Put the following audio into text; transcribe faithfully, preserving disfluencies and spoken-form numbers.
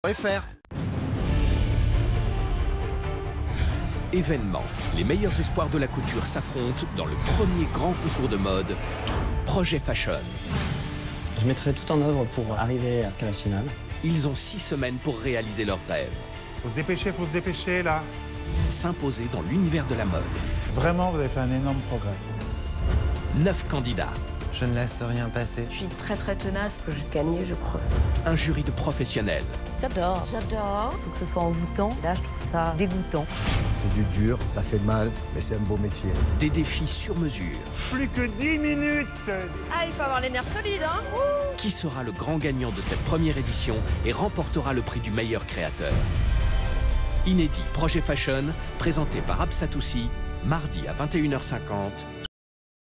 F R. Événement. Les meilleurs espoirs de la couture s'affrontent dans le premier grand concours de mode, Projet Fashion. Je mettrai tout en œuvre pour arriver jusqu'à la finale. Ils ont six semaines pour réaliser leurs rêves. Faut se dépêcher, faut se dépêcher, là. S'imposer dans l'univers de la mode. Vraiment, vous avez fait un énorme progrès. Neuf candidats. Je ne laisse rien passer. Je suis très très tenace. Je vais gagner, je crois. Un jury de professionnels. J'adore. J'adore. Il faut que ce soit envoûtant. Là, je trouve ça dégoûtant. C'est du dur, ça fait mal, mais c'est un beau métier. Des défis sur mesure. Plus que dix minutes. Ah, il faut avoir les nerfs solides, hein. Ouh. Qui sera le grand gagnant de cette première édition et remportera le prix du meilleur créateur? Inédit Projet Fashion, présenté par Absatoussi, mardi à vingt et une heures cinquante.